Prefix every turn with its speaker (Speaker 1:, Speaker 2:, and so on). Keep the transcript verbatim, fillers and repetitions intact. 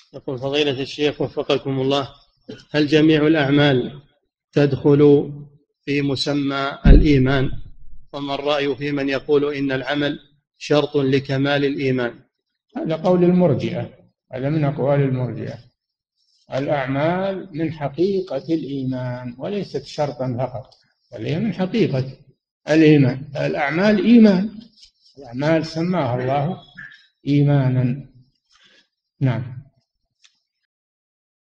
Speaker 1: يقول فضيلة الشيخ وفقكم الله، هل جميع الأعمال تدخل في مسمى الإيمان؟ وما الرأي في من يقول إن العمل شرط لكمال الإيمان؟
Speaker 2: هذا قول المرجئة، هذا من أقوال المرجئة. الأعمال من حقيقة الإيمان وليست شرطا فقط، بل هي من حقيقة الإيمان. الأعمال إيمان، الأعمال سماها الله إيمانا. نعم.